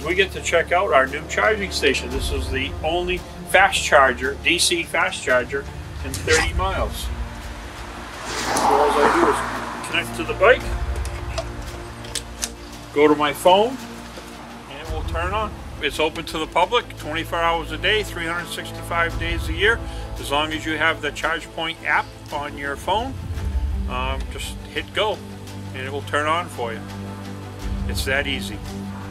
is we get to check out our new charging station. This is the only fast charger, DC fast charger, in 30 miles. So all I do is connect to the bike, go to my phone, and it will turn on. It's open to the public 24 hours a day, 365 days a year. As long as you have the ChargePoint app on your phone, just hit go and it will turn on for you. It's that easy.